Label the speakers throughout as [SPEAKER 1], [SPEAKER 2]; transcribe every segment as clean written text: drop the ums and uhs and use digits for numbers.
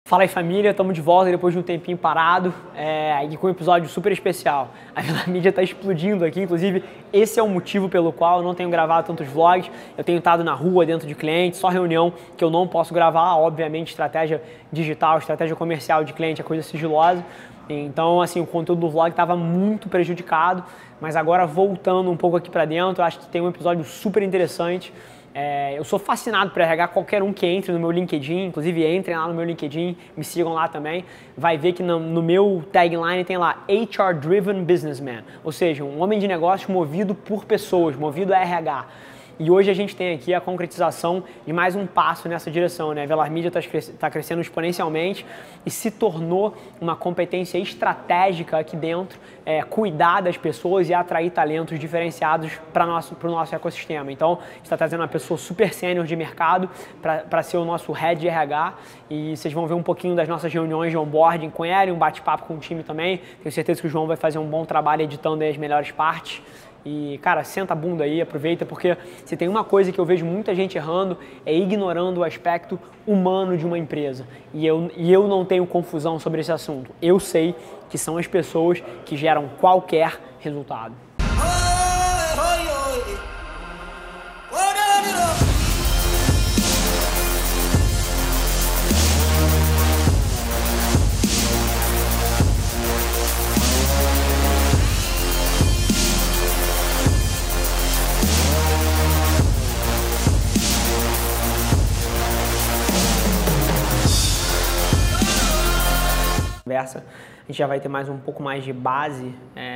[SPEAKER 1] Fala aí família, estamos de volta depois de um tempinho parado e com um episódio super especial. A Velar Mídia está explodindo aqui, inclusive esse é o motivo pelo qual eu não tenho gravado tantos vlogs. Eu tenho estado na rua, dentro de clientes, só reunião que eu não posso gravar. Obviamente, estratégia digital, estratégia comercial de cliente é coisa sigilosa. Então, assim, o conteúdo do vlog estava muito prejudicado, mas agora voltando um pouco aqui para dentro, acho que tem um episódio super interessante. Eu sou fascinado por RH, qualquer um que entre no meu LinkedIn, inclusive entrem lá no meu LinkedIn, me sigam lá também, vai ver que no meu tagline tem lá HR Driven Businessman, ou seja, um homem de negócios movido por pessoas, movido a RH. E hoje a gente tem aqui a concretização de mais um passo nessa direção, né? A Velar Mídia está crescendo exponencialmente e se tornou uma competência estratégica aqui dentro, cuidar das pessoas e atrair talentos diferenciados para o nosso ecossistema. Então, a gente está trazendo uma pessoa super sênior de mercado para ser o nosso head de RH e vocês vão ver um pouquinho das nossas reuniões de onboarding com ele, um bate-papo com o time também. Tenho certeza que o João vai fazer um bom trabalho editando aí as melhores partes. E, cara, senta a bunda aí, aproveita, porque se tem uma coisa que eu vejo muita gente errando é ignorando o aspecto humano de uma empresa. E eu não tenho confusão sobre esse assunto. Eu sei que são as pessoas que geram qualquer resultado. A gente já vai ter mais um pouco mais de base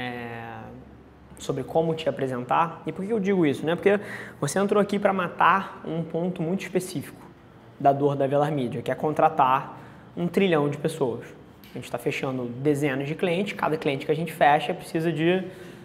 [SPEAKER 1] sobre como te apresentar. E por que eu digo isso? Né? Porque você entrou aqui para matar um ponto muito específico da dor da Velar Mídia, que é contratar 1 trilhão de pessoas. A gente está fechando dezenas de clientes, cada cliente que a gente fecha precisa de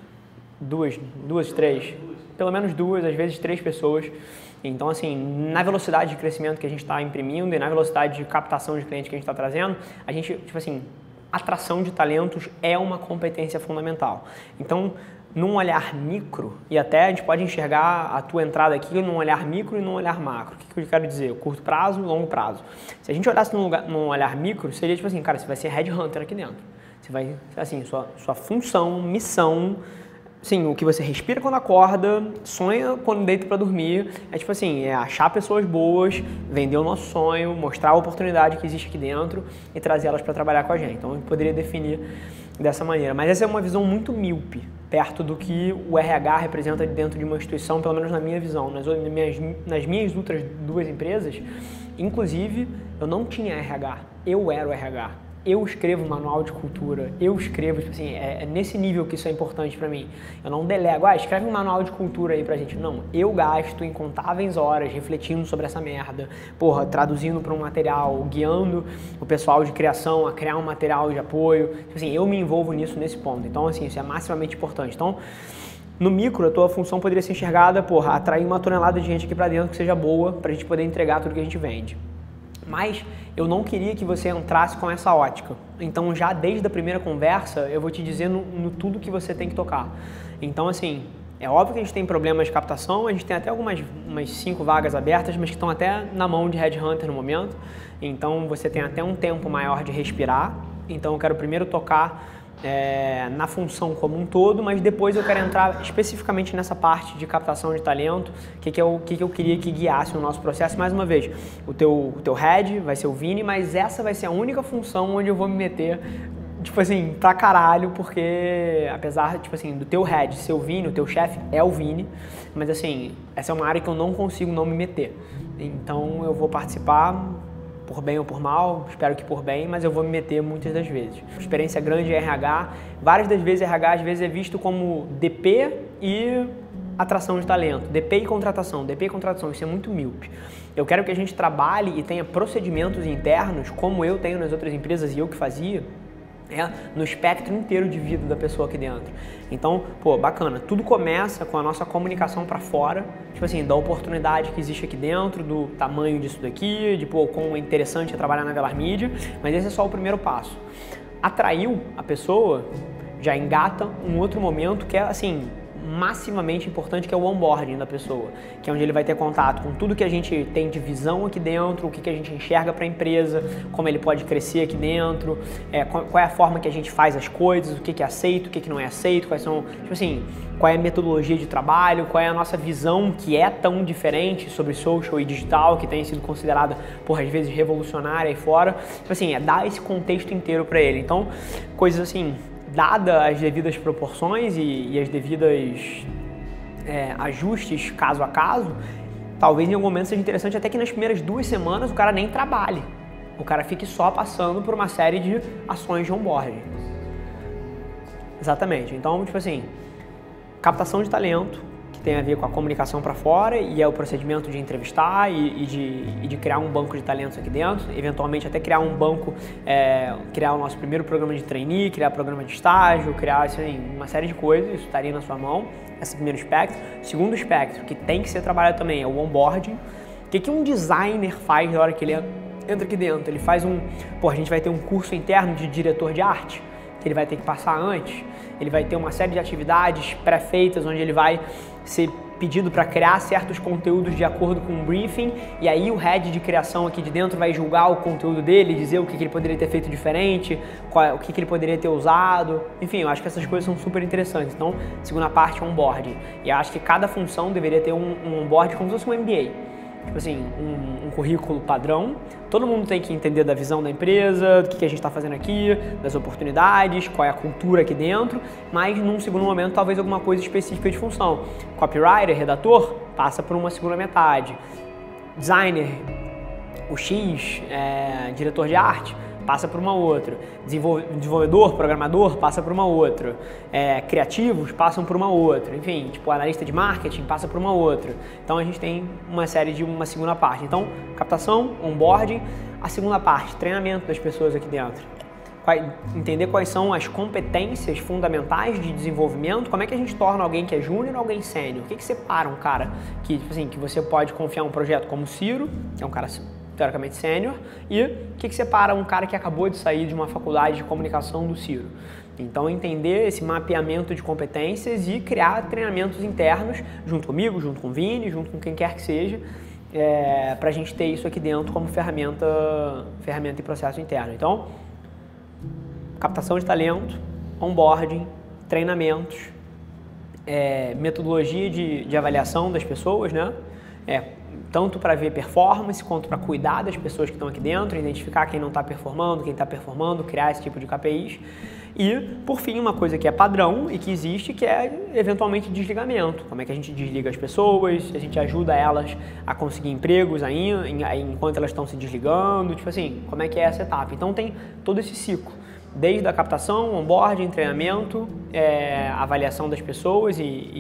[SPEAKER 1] duas, três, pelo menos 2, às vezes 3 pessoas. Então, assim, na velocidade de crescimento que a gente está imprimindo e na velocidade de captação de clientes que a gente está trazendo, a gente, tipo assim, atração de talentos é uma competência fundamental. Então, num olhar micro, e até a gente pode enxergar a tua entrada aqui num olhar micro e num olhar macro. O que eu quero dizer? Curto prazo e longo prazo. Se a gente olhasse num olhar micro, seria tipo assim, cara, você vai ser headhunter aqui dentro. Você vai, assim, sua função, missão, sim, o que você respira quando acorda, sonha quando deita para dormir, é tipo assim, é achar pessoas boas, vender o nosso sonho, mostrar a oportunidade que existe aqui dentro e trazer elas para trabalhar com a gente. Então, a gente poderia definir dessa maneira. Mas essa é uma visão muito míope, perto do que o RH representa dentro de uma instituição, pelo menos na minha visão. Nas minhas outras 2 empresas, inclusive, eu não tinha RH, eu era o RH. Eu escrevo manual de cultura, eu escrevo, tipo assim, é nesse nível que isso é importante pra mim. Eu não delego, escreve um manual de cultura aí pra gente. Não, eu gasto incontáveis horas refletindo sobre essa merda, traduzindo para um material, guiando o pessoal de criação a criar um material de apoio. Tipo assim, eu me envolvo nisso nesse ponto. Então, assim, isso é maximamente importante. Então, no micro, a tua função poderia ser enxergada, atrair 1 tonelada de gente aqui pra dentro que seja boa pra gente poder entregar tudo que a gente vende. Mas eu não queria que você entrasse com essa ótica. Então, já desde a primeira conversa, eu vou te dizer no tudo que você tem que tocar. Então, assim, é óbvio que a gente tem problemas de captação, a gente tem até umas 5 vagas abertas, mas que estão até na mão de headhunter no momento. Então, você tem até um tempo maior de respirar. Então, eu quero primeiro tocar na função como um todo, mas depois eu quero entrar especificamente nessa parte de captação de talento, o que eu queria que guiasse o nosso processo. Mais uma vez, o teu head vai ser o Vini, mas essa vai ser a única função onde eu vou me meter, tipo assim, pra caralho, porque apesar, tipo assim, do teu head ser o Vini, o teu chefe é o Vini, mas assim, essa é uma área que eu não consigo não me meter. Então eu vou participar por bem ou por mal, espero que por bem, mas eu vou me meter muitas das vezes. Experiência grande em RH, várias das vezes RH às vezes é visto como DP e atração de talento, DP e contratação, isso é muito míope. Eu quero que a gente trabalhe e tenha procedimentos internos, como eu tenho nas outras empresas e eu que fazia, no espectro inteiro de vida da pessoa aqui dentro. Então, bacana, tudo começa com a nossa comunicação para fora, tipo assim, da oportunidade que existe aqui dentro, do tamanho disso daqui, de quão interessante é trabalhar na Velar Mídia, mas esse é só o primeiro passo. Atraiu a pessoa, já engata um outro momento que é assim, massivamente importante, que é o onboarding da pessoa, que é onde ele vai ter contato com tudo que a gente tem de visão aqui dentro, o que a gente enxerga para a empresa, como ele pode crescer aqui dentro, qual é a forma que a gente faz as coisas, o que é aceito, o que não é aceito, quais são, tipo assim, qual é a metodologia de trabalho, qual é a nossa visão que é tão diferente sobre social e digital, que tem sido considerada, por às vezes, revolucionária aí fora. Tipo assim, dar esse contexto inteiro para ele. Então, coisas assim, dada as devidas proporções e as devidas ajustes caso a caso, talvez em algum momento seja interessante até que nas primeiras 2 semanas o cara nem trabalhe. O cara fique só passando por uma série de ações de onboarding. Exatamente. Então, tipo assim, captação de talento, que tem a ver com a comunicação para fora e é o procedimento de entrevistar e de criar um banco de talentos aqui dentro, eventualmente até criar um banco, criar o nosso primeiro programa de trainee, criar programa de estágio, criar assim, uma série de coisas, isso estaria na sua mão, esse primeiro espectro. Segundo espectro, que tem que ser trabalhado também, é o onboarding. O que um designer faz na hora que ele entra aqui dentro? Ele faz a gente vai ter um curso interno de diretor de arte, que ele vai ter que passar antes. Ele vai ter uma série de atividades pré-feitas, onde ele vai ser pedido para criar certos conteúdos de acordo com um briefing, e aí o head de criação aqui de dentro vai julgar o conteúdo dele, dizer o que ele poderia ter feito diferente, o que ele poderia ter usado. Enfim, eu acho que essas coisas são super interessantes. Então, segunda parte é onboarding. E eu acho que cada função deveria ter um onboarding como se fosse um MBA. Tipo assim, um currículo padrão. Todo mundo tem que entender da visão da empresa, do que a gente está fazendo aqui, das oportunidades, qual é a cultura aqui dentro, mas num segundo momento talvez alguma coisa específica de função. Copywriter, redator, passa por uma segunda metade. Designer, o X, diretor de arte, passa por uma outra. Desenvolvedor, programador, passa por uma outra. Criativos passam por uma outra. Enfim, tipo, analista de marketing passa por uma outra. Então a gente tem uma segunda parte. Então, captação, onboarding. A segunda parte, treinamento das pessoas aqui dentro. Entender quais são as competências fundamentais de desenvolvimento, como é que a gente torna alguém que é júnior alguém sênior. O que separa um cara que, tipo assim, que você pode confiar um projeto como o Ciro, que é um cara teoricamente sênior, e o que separa um cara que acabou de sair de uma faculdade de comunicação do Ciro. Então, entender esse mapeamento de competências e criar treinamentos internos, junto comigo, junto com o Vini, junto com quem quer que seja, para a gente ter isso aqui dentro como ferramenta e processo interno. Então, captação de talento, onboarding, treinamentos, metodologia de avaliação das pessoas, né? Tanto para ver performance, quanto para cuidar das pessoas que estão aqui dentro, identificar quem não está performando, quem está performando, criar esse tipo de KPIs. E, por fim, uma coisa que é padrão e que existe, que é, eventualmente, desligamento. Como é que a gente desliga as pessoas, a gente ajuda elas a conseguir empregos enquanto elas estão se desligando, tipo assim, como é que é essa etapa. Então, tem todo esse ciclo, desde a captação, onboarding, treinamento, avaliação das pessoas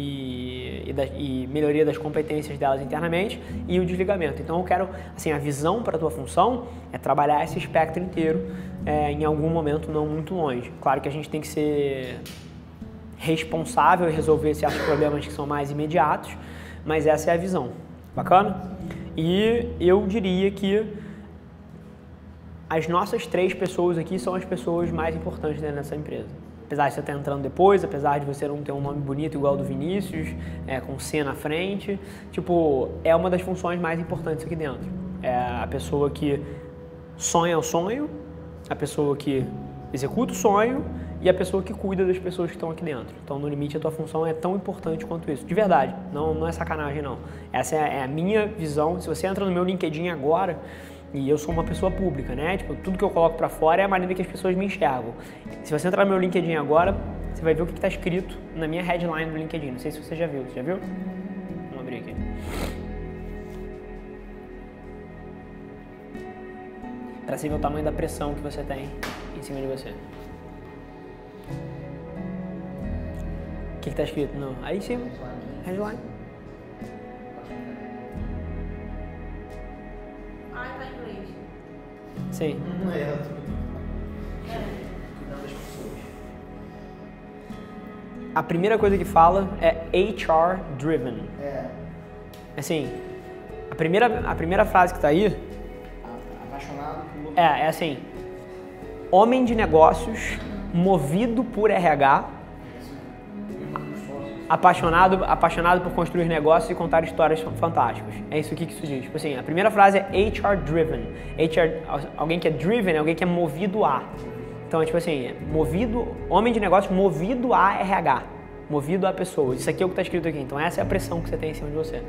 [SPEAKER 1] e melhoria das competências delas internamente e o desligamento. Então eu quero, assim, a visão para a tua função é trabalhar esse espectro inteiro em algum momento não muito longe. Claro que a gente tem que ser responsável e resolver certos problemas que são mais imediatos, mas essa é a visão. Bacana? E eu diria que as nossas 3 pessoas aqui são as pessoas mais importantes dentro dessa empresa. Apesar de você estar entrando depois, apesar de você não ter um nome bonito igual ao do Vinícius, com C na frente, tipo, é uma das funções mais importantes aqui dentro. É a pessoa que sonha o sonho, a pessoa que executa o sonho e a pessoa que cuida das pessoas que estão aqui dentro. Então, no limite, a tua função é tão importante quanto isso. De verdade, não é sacanagem, não. Essa é a minha visão. Se você entra no meu LinkedIn agora, e eu sou uma pessoa pública, né? Tipo, tudo que eu coloco pra fora é a maneira que as pessoas me enxergam. Se você entrar no meu LinkedIn agora, você vai ver o que está escrito na minha headline do LinkedIn. Não sei se você já viu. Você já viu? Vamos abrir aqui. Pra você ver o tamanho da pressão que você tem em cima de você. O que está escrito? Não. Aí em cima. Headline. Sim.
[SPEAKER 2] Não é, cuidando das pessoas.
[SPEAKER 1] A primeira coisa que fala é HR driven. Assim, a primeira frase que tá aí
[SPEAKER 2] Apaixonado por...
[SPEAKER 1] é assim: homem de negócios movido por RH. apaixonado por construir negócios e contar histórias fantásticas. É isso aqui que isso diz. Tipo assim, a primeira frase é HR driven. Alguém que é driven é alguém que é movido a. Então, é tipo assim, homem de negócio movido a RH. Movido a pessoas. Isso aqui é o que está escrito aqui. Então, essa é a pressão que você tem em cima de você.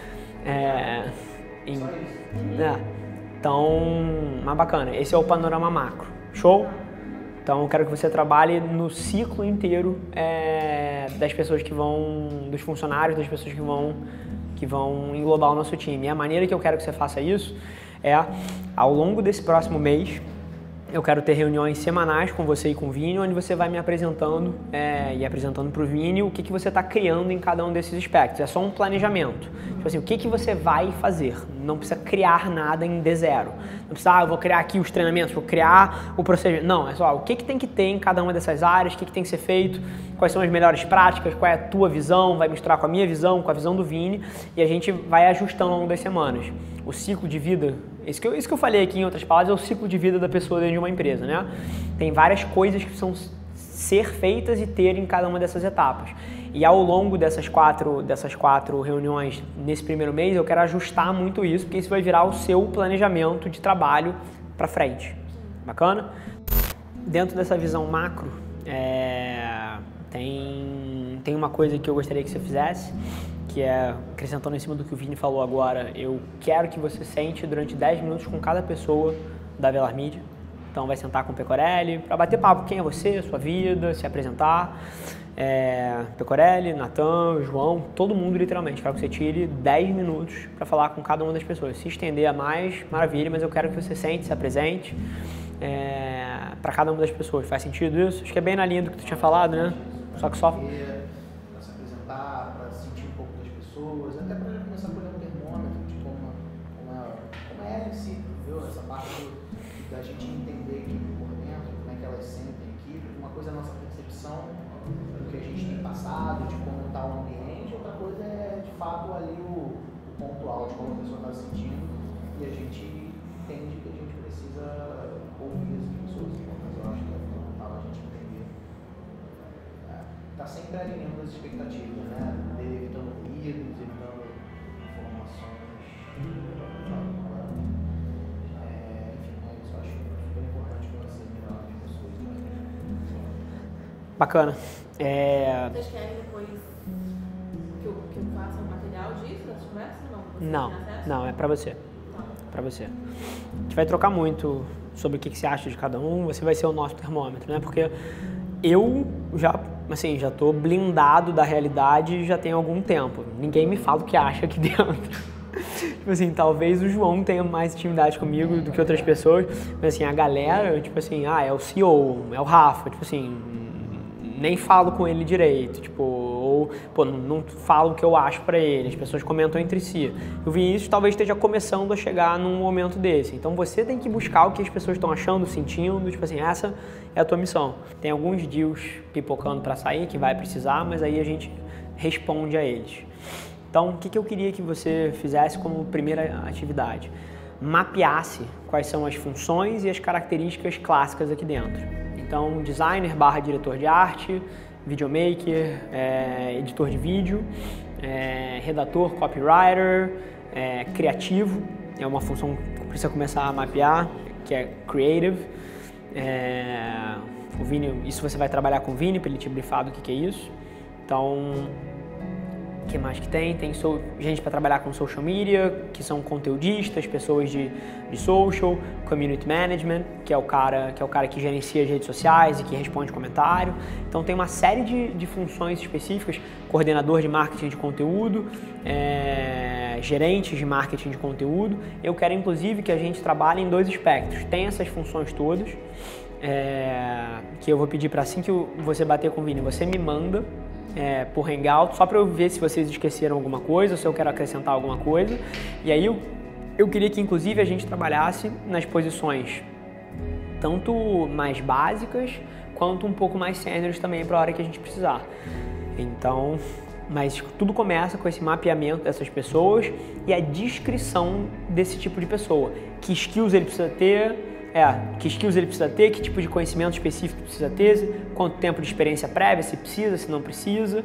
[SPEAKER 1] Então, mas bacana. Esse é o panorama macro. Show? Então, eu quero que você trabalhe no ciclo inteiro das pessoas dos funcionários, das pessoas que vão englobar o nosso time. E a maneira que eu quero que você faça isso é, ao longo desse próximo mês, eu quero ter reuniões semanais com você e com o Vini, onde você vai me apresentando e apresentando para o Vini o que você está criando em cada um desses aspectos. É só um planejamento. Tipo assim, o que você vai fazer? Não precisa criar nada em D0. Não precisa, eu vou criar aqui os treinamentos, vou criar o procedimento. Não, é só o que tem que ter em cada uma dessas áreas, o que tem que ser feito, quais são as melhores práticas, qual é a tua visão, vai misturar com a minha visão, com a visão do Vini, e a gente vai ajustando ao longo das semanas. O ciclo de vida, isso que eu falei aqui em outras palavras, é o ciclo de vida da pessoa dentro de uma empresa, né? Tem várias coisas que precisam ser feitas e ter em cada uma dessas etapas. E ao longo dessas quatro reuniões nesse primeiro mês, eu quero ajustar muito isso, porque isso vai virar o seu planejamento de trabalho para frente. Bacana? Dentro dessa visão macro, tem uma coisa que eu gostaria que você fizesse, que é, acrescentando em cima do que o Vini falou agora, eu quero que você sente durante 10 minutos com cada pessoa da Avelar Mídia. Então vai sentar com o Pecorelli para bater papo, quem é você, sua vida, se apresentar. Pecorelli, Natan, João, todo mundo literalmente. Quero que você tire 10 minutos para falar com cada uma das pessoas. Se estender a mais, maravilha, mas eu quero que você sente, se apresente para cada uma das pessoas. Faz sentido isso? Acho que é bem na linha do que tu tinha falado, né? Só que só...
[SPEAKER 2] Para se apresentar, para sentir um pouco das pessoas, até para começar a colher um termômetro de como é ela em si, entendeu? Essa parte da gente entender aqui por dentro, como é que elas sentem aqui, uma coisa é a nossa percepção do que a gente tem passado, de como está o ambiente, outra coisa é de fato ali o pontual de como a pessoa está sentindo, e a gente entende que a gente precisa ouvir as pessoas, mas eu acho que é fundamental a gente entender. Está sempre alinhando as expectativas, né? Evitando ruídos, evitando informações. Isso eu acho super importante para você melhorar as pessoas.
[SPEAKER 1] Bacana.
[SPEAKER 3] Vocês querem depois que eu faça um material disso, das conversas?
[SPEAKER 1] Não, é pra você.
[SPEAKER 3] Tá.
[SPEAKER 1] Pra você. A gente vai trocar muito sobre o que você acha de cada um, você vai ser o nosso termômetro, né? Porque eu já tô blindado da realidade já tem algum tempo. Ninguém me fala o que acha aqui dentro. Tipo assim, talvez o João tenha mais intimidade comigo do que outras pessoas, mas assim, a galera, tipo assim, é o CEO, é o Rafa, tipo assim, nem falo com ele direito, tipo, ou, não falo o que eu acho pra ele, as pessoas comentam entre si. Eu vi isso, talvez esteja começando a chegar num momento desse. Então você tem que buscar o que as pessoas estão achando, sentindo, tipo assim, essa é a tua missão. Tem alguns deals pipocando pra sair que vai precisar, mas aí a gente responde a eles. Então, o que eu queria que você fizesse como primeira atividade? Mapeasse quais são as funções e as características clássicas aqui dentro. Então, designer / diretor de arte, videomaker, editor de vídeo, redator, copywriter, criativo, é uma função que precisa começar a mapear, que é creative. O Vini, isso você vai trabalhar com o Vini para ele te brifar do que é isso. Então, o que mais que tem? Tem gente para trabalhar com social media, que são conteudistas, pessoas de social, community management, que é o cara que gerencia as redes sociais e que responde comentário. Então tem uma série de funções específicas, coordenador de marketing de conteúdo, gerentes de marketing de conteúdo. Eu quero inclusive que a gente trabalhe em 2 aspectos. Tem essas funções todas, que eu vou pedir para assim que você bater com o Vini, você me manda por Hangout, só para eu ver se vocês esqueceram alguma coisa, se eu quero acrescentar alguma coisa. E aí eu queria que inclusive a gente trabalhasse nas posições tanto mais básicas quanto um pouco mais seniors também para a hora que a gente precisar. Então, mas tudo começa com esse mapeamento dessas pessoas e a descrição desse tipo de pessoa. Que skills ele precisa ter, que tipo de conhecimento específico precisa ter, quanto tempo de experiência prévia, se precisa, se não precisa,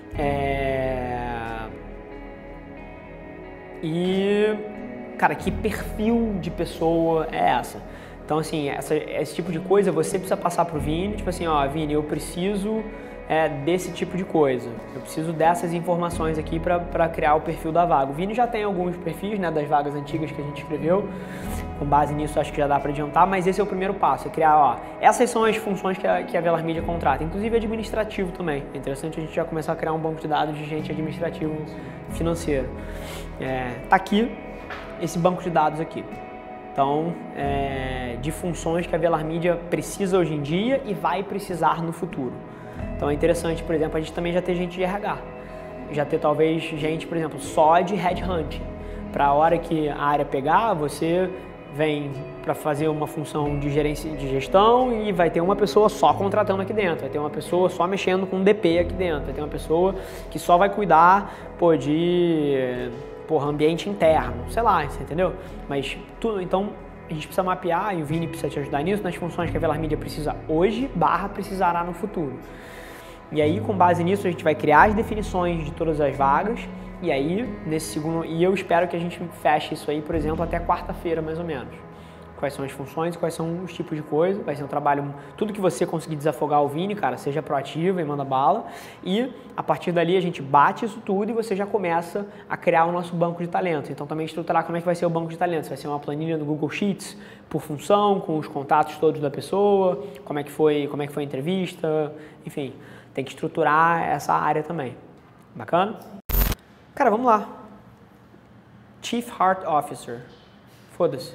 [SPEAKER 1] E, cara, que perfil de pessoa é essa? Então, assim, esse tipo de coisa você precisa passar pro Vini, tipo assim, ó, Vini, eu preciso desse tipo de coisa. Eu preciso dessas informações aqui para criar o perfil da vaga. O Vini já tem alguns perfis, né, das vagas antigas que a gente escreveu. Com base nisso, acho que já dá para adiantar, mas esse é o primeiro passo, é criar, ó, essas são as funções que a Velar Media contrata, inclusive administrativo também. É interessante a gente já começar a criar um banco de dados de gente administrativo financeiro. Tá aqui esse banco de dados aqui. Então, de funções que a Velar Media precisa hoje em dia e vai precisar no futuro. Então é interessante, por exemplo, a gente também já ter gente de RH. Já ter talvez gente, por exemplo, só de headhunting. Para a hora que a área pegar, você vem para fazer uma função de gerência de gestão e vai ter uma pessoa só contratando aqui dentro, vai ter uma pessoa só mexendo com DP aqui dentro, vai ter uma pessoa que só vai cuidar de ambiente interno, sei lá, você entendeu? Mas tudo, então a gente precisa mapear e o Vini precisa te ajudar nisso nas funções que a Velar Media precisa hoje / precisará no futuro. E aí, com base nisso, a gente vai criar as definições de todas as vagas. E aí, e eu espero que a gente feche isso aí, por exemplo, até quarta-feira, mais ou menos. Quais são as funções, quais são os tipos de coisa. Vai ser um trabalho, tudo que você conseguir desafogar o Vini, cara, seja proativo e manda bala. E, a partir dali, a gente bate isso tudo e você já começa a criar o nosso banco de talentos. Então, também estruturar como é que vai ser o banco de talentos. Vai ser uma planilha no Google Sheets, por função, com os contatos todos da pessoa, como é que foi a entrevista, enfim. Tem que estruturar essa área também. Bacana? Cara, vamos lá. Chief Heart Officer. Foda-se.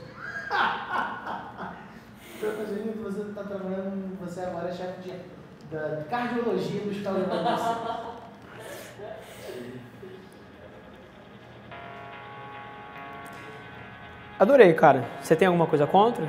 [SPEAKER 2] Você está trabalhando, você agora é chefe da cardiologia dos Cauê.
[SPEAKER 1] Adorei, cara. Você tem alguma coisa contra?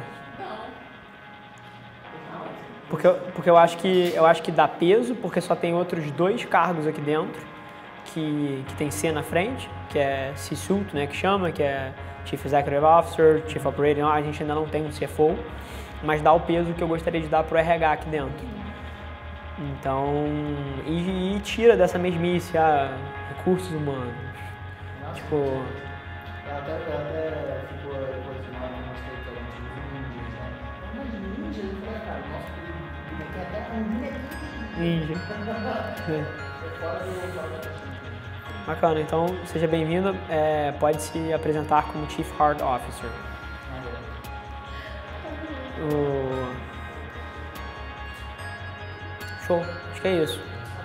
[SPEAKER 1] Porque eu acho que dá peso, porque só tem outros 2 cargos aqui dentro que tem C na frente, que é C-Suite, né, que chama, que é Chief Executive Officer, Chief Operating Officer. A gente ainda não tem um CFO, mas dá o peso que eu gostaria de dar pro RH aqui dentro. Então, e tira dessa mesmice, recursos humanos.
[SPEAKER 2] Nossa,
[SPEAKER 1] tipo...
[SPEAKER 2] Eu até fico emocionado no nosso restaurante de ninjas, né? Mas ninjas, eu falei, cara, nosso tem até um
[SPEAKER 1] ninja.
[SPEAKER 2] É fora do
[SPEAKER 1] Bacana, então seja bem-vindo. Pode se apresentar como Chief Heart Officer. Show, acho que é isso.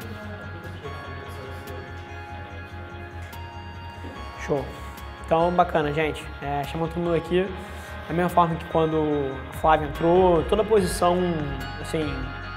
[SPEAKER 1] Show. Então, bacana, gente. Chama todo mundo aqui. Da mesma forma que quando a Flávia entrou, toda posição, assim,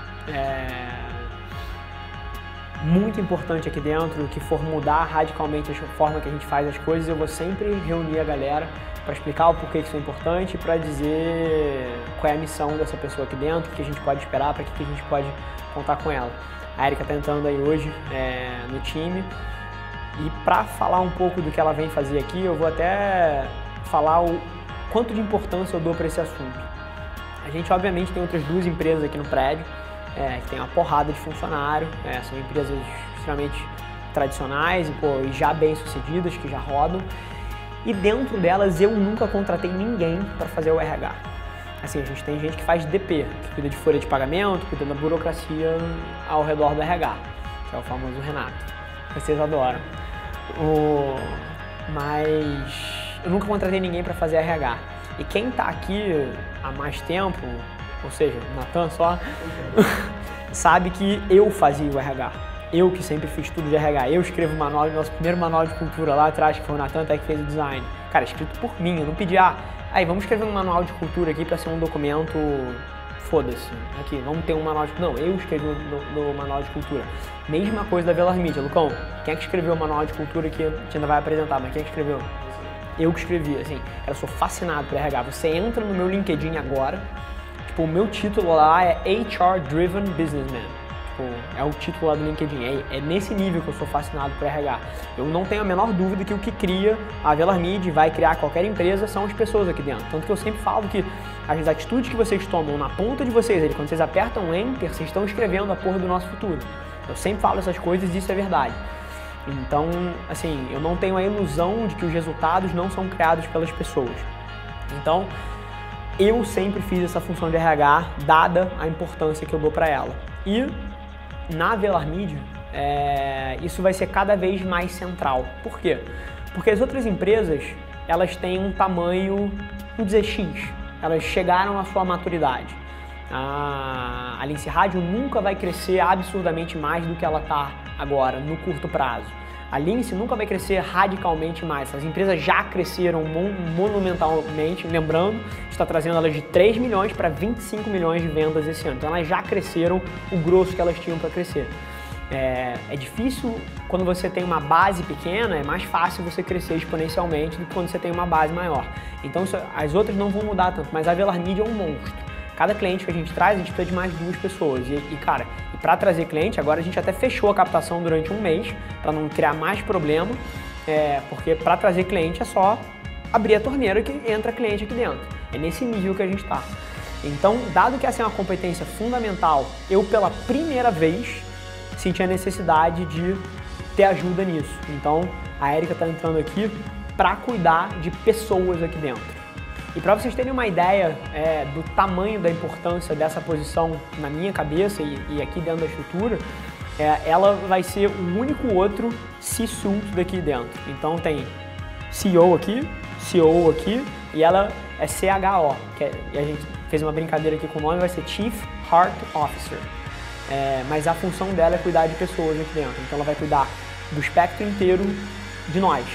[SPEAKER 1] muito importante aqui dentro, que for mudar radicalmente a forma que a gente faz as coisas, eu vou sempre reunir a galera para explicar o porquê que isso é importante, para dizer qual é a missão dessa pessoa aqui dentro, o que a gente pode esperar, para que a gente pode contar com ela. A Erika está entrando aí hoje no time e para falar um pouco do que ela vem fazer aqui, eu vou até falar o quanto de importância eu dou para esse assunto. A gente obviamente tem outras 2 empresas aqui no prédio, que tem uma porrada de funcionário, são empresas extremamente tradicionais e já bem-sucedidas, que já rodam. E dentro delas eu nunca contratei ninguém para fazer o RH. Assim, a gente tem gente que faz DP, que cuida de folha de pagamento, cuida da burocracia ao redor do RH, que é o famoso Renato. Vocês adoram. Mas eu nunca contratei ninguém para fazer RH. E quem está aqui há mais tempo, ou seja, o Natan só, sabe que eu fazia o RH. Eu que sempre fiz tudo de RH. Eu escrevo o manual, nosso primeiro manual de cultura lá atrás, que foi o Natan até que fez o design. Cara, escrito por mim, eu não pedi, vamos escrever um manual de cultura aqui para ser um documento, foda-se, aqui, vamos ter um manual de cultura. Não, eu escrevi no manual de cultura. Mesma coisa da Velar Media. Lucão, quem é que escreveu o manual de cultura que a gente ainda vai apresentar, mas quem é que escreveu? Eu que escrevi, assim, eu sou fascinado por RH. Você entra no meu LinkedIn agora, tipo, o meu título lá é HR Driven Businessman. Tipo, é o título lá do LinkedIn, é nesse nível que eu sou fascinado por RH. Eu não tenho a menor dúvida que o que cria a Velar Media vai criar qualquer empresa são as pessoas aqui dentro. Tanto que eu sempre falo que as atitudes que vocês tomam na ponta de vocês, quando vocês apertam Enter, vocês estão escrevendo a porra do nosso futuro. Eu sempre falo essas coisas e isso é verdade. Então, assim, eu não tenho a ilusão de que os resultados não são criados pelas pessoas. Então, eu sempre fiz essa função de RH, dada a importância que eu dou para ela. E na Velar Media, isso vai ser cada vez mais central. Por quê? Porque as outras empresas, elas têm um tamanho, vamos dizer, X. Elas chegaram à sua maturidade. A Lince Rádio nunca vai crescer absurdamente mais do que ela está agora, no curto prazo. A Lince nunca vai crescer radicalmente mais. As empresas já cresceram monumentalmente, lembrando, está trazendo elas de 3 milhões para 25 milhões de vendas esse ano. Então elas já cresceram o grosso que elas tinham para crescer. É difícil quando você tem uma base pequena, é mais fácil você crescer exponencialmente do que quando você tem uma base maior. Então as outras não vão mudar tanto, mas a Velar Media é um monstro. Cada cliente que a gente traz, a gente precisa de mais 2 pessoas. Cara, para trazer cliente, agora a gente até fechou a captação durante um mês, para não criar mais problema, porque para trazer cliente é só abrir a torneira que entra cliente aqui dentro. É nesse nível que a gente está. Então, dado que essa é uma competência fundamental, eu pela primeira vez senti a necessidade de ter ajuda nisso. Então, a Érica está entrando aqui para cuidar de pessoas aqui dentro. E para vocês terem uma ideia do tamanho da importância dessa posição na minha cabeça e aqui dentro da estrutura, ela vai ser o único outro C-suite daqui dentro. Então tem CEO aqui, COO aqui e ela é CHO, e a gente fez uma brincadeira aqui com o nome, vai ser Chief Heart Officer. Mas a função dela é cuidar de pessoas aqui dentro. Então ela vai cuidar do espectro inteiro de nós,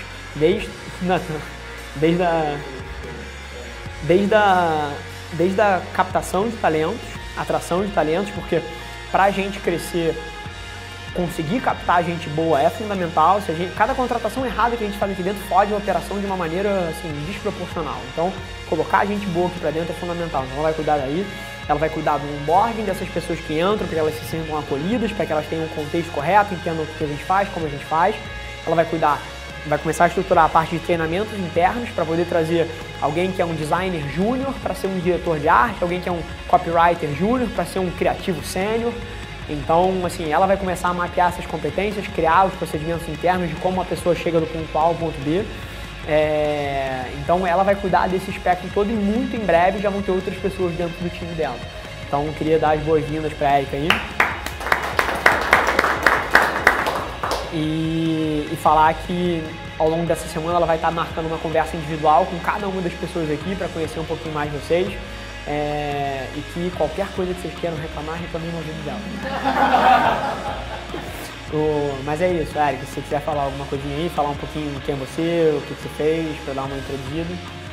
[SPEAKER 1] desde a captação de talentos, atração de talentos, porque para a gente crescer, conseguir captar gente boa é fundamental. Cada contratação errada que a gente faz aqui dentro fode a operação de uma maneira assim, desproporcional. Então, colocar gente boa aqui para dentro é fundamental. Então, ela vai cuidar daí, ela vai cuidar do onboarding dessas pessoas que entram, para que elas se sintam acolhidas, para que elas tenham um contexto correto, entendam o que a gente faz, como a gente faz. Ela vai começar a estruturar a parte de treinamentos internos para poder trazer alguém que é um designer júnior para ser um diretor de arte, alguém que é um copywriter júnior para ser um criativo sênior. Então, assim, ela vai começar a mapear essas competências, criar os procedimentos internos de como a pessoa chega do ponto A ao ponto B. Então, ela vai cuidar desse espectro todo e muito em breve já vão ter outras pessoas dentro do time dela. Então, eu queria dar as boas-vindas para a Érica aí. E falar que ao longo dessa semana ela vai estar marcando uma conversa individual com cada uma das pessoas aqui para conhecer um pouquinho mais de vocês e que qualquer coisa que vocês queiram reclamar, reclamem no ouvido dela. Mas é isso, Érica, se você quiser falar alguma coisinha aí, falar um pouquinho quem é você, o que você fez, para dar uma introduzida.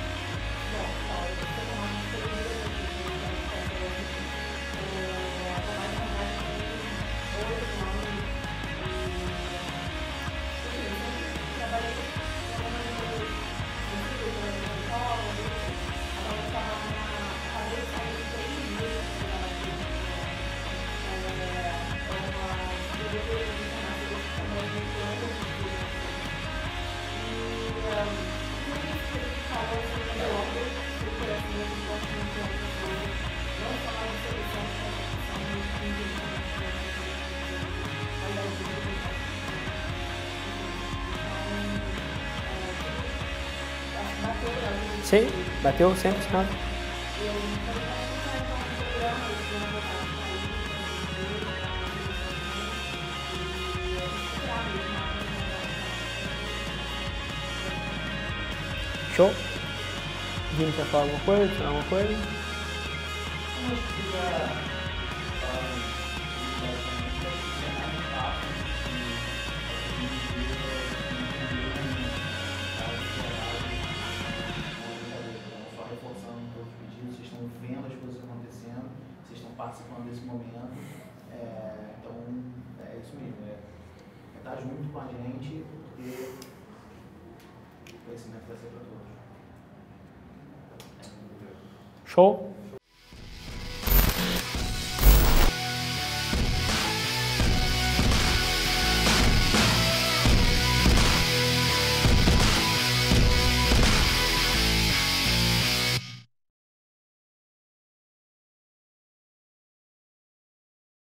[SPEAKER 1] Sim, bateu 100%. Show? Vini, quer falar alguma coisa? Tirar alguma coisa?
[SPEAKER 2] Participando desse momento, então é isso mesmo, estar junto com a gente e o conhecimento vai ser para todos.
[SPEAKER 1] Show?